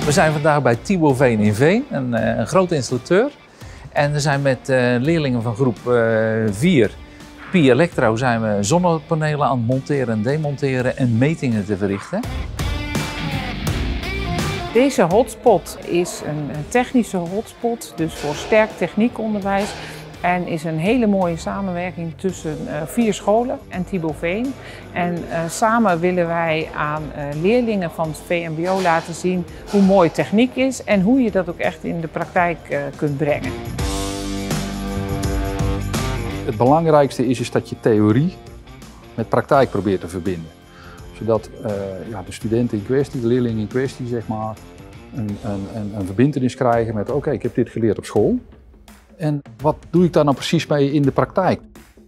We zijn vandaag bij Thibaut Veen in Veen, een grote installateur. En we zijn met leerlingen van groep 4, Pi Electro, zijn we zonnepanelen aan het monteren en demonteren en metingen te verrichten. Deze hotspot is een technische hotspot, dus voor sterk techniekonderwijs. En is een hele mooie samenwerking tussen 4 scholen en Thibaut Veen. En samen willen wij aan leerlingen van het VMBO laten zien hoe mooi techniek is en hoe je dat ook echt in de praktijk kunt brengen. Het belangrijkste is dat je theorie met praktijk probeert te verbinden. Zodat de studenten in kwestie, de leerlingen in kwestie, zeg maar, een verbintenis krijgen met oké, ik heb dit geleerd op school. En wat doe ik daar nou precies mee in de praktijk?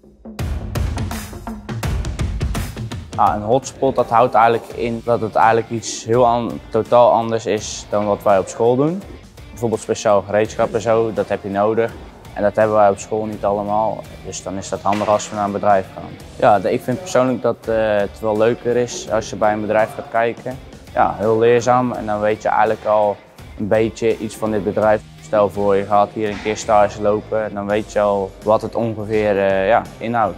Een hotspot, dat houdt eigenlijk in dat het eigenlijk iets totaal anders is dan wat wij op school doen. Bijvoorbeeld speciaal gereedschap en zo, dat heb je nodig. En dat hebben wij op school niet allemaal. Dus dan is dat handig als we naar een bedrijf gaan. Ja, ik vind persoonlijk dat het wel leuker is als je bij een bedrijf gaat kijken. Ja, heel leerzaam en dan weet je eigenlijk al een beetje iets van dit bedrijf. Stel voor, je gaat hier een keer stage lopen en dan weet je al wat het ongeveer inhoudt.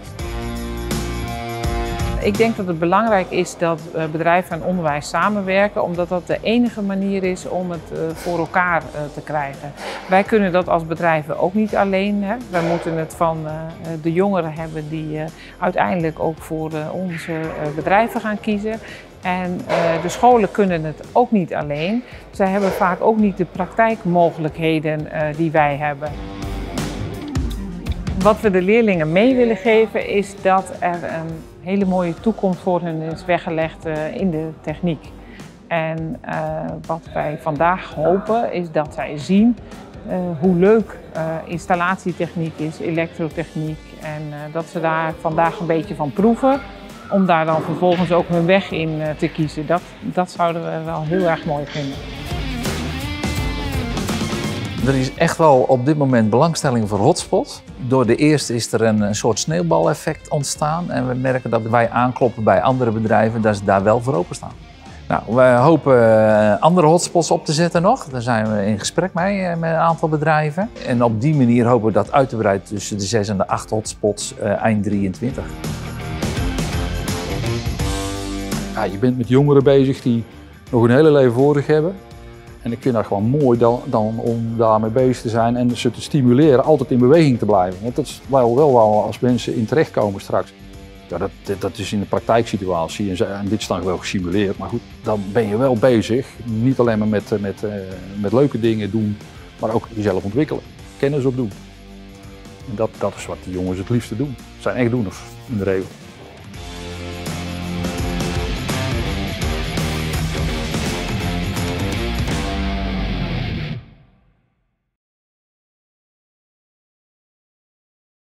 Ik denk dat het belangrijk is dat bedrijven en onderwijs samenwerken, omdat dat de enige manier is om het voor elkaar te krijgen. Wij kunnen dat als bedrijven ook niet alleen. Hè. Wij moeten het van de jongeren hebben die uiteindelijk ook voor onze bedrijven gaan kiezen. En de scholen kunnen het ook niet alleen. Zij hebben vaak ook niet de praktijkmogelijkheden die wij hebben. Wat we de leerlingen mee willen geven is dat er een hele mooie toekomst voor hen is weggelegd in de techniek. En wat wij vandaag hopen is dat zij zien hoe leuk installatietechniek is, elektrotechniek. En dat ze daar vandaag een beetje van proeven. Om daar dan vervolgens ook hun weg in te kiezen. Dat zouden we wel heel erg mooi vinden. Er is echt wel op dit moment belangstelling voor hotspots. Door de eerste is er een soort sneeuwbaleffect ontstaan. En we merken dat wij aankloppen bij andere bedrijven dat ze daar wel voor openstaan. Nou, we hopen andere hotspots op te zetten nog. Daar zijn we in gesprek mee met een aantal bedrijven. En op die manier hopen we dat uit te breiden tussen de 6 en de 8 hotspots eind 2023. Ja, je bent met jongeren bezig die nog een hele leven voor zich hebben. En ik vind dat gewoon mooi dan om daarmee bezig te zijn en ze te stimuleren altijd in beweging te blijven. Want dat is wel als mensen in terechtkomen straks. Ja, dat is in de praktijksituatie en dit is dan wel gesimuleerd. Maar goed, dan ben je wel bezig. Niet alleen maar met leuke dingen doen, maar ook jezelf ontwikkelen. Kennis opdoen. En dat is wat die jongens het liefste doen. Het zijn echt doeners in de regel.